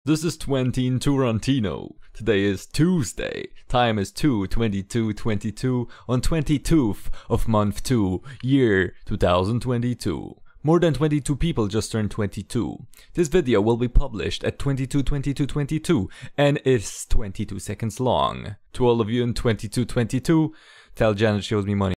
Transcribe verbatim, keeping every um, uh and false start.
This is twenty in Turantino. Today is Tuesday. Time is two twenty-two twenty-two on twenty-second of month two, year two thousand twenty-two. More than twenty-two people just turned twenty-two. This video will be published at twenty-two twenty-two twenty-two and is twenty-two seconds long. To all of you in twenty-two twenty-two, tell Janet she owes me money.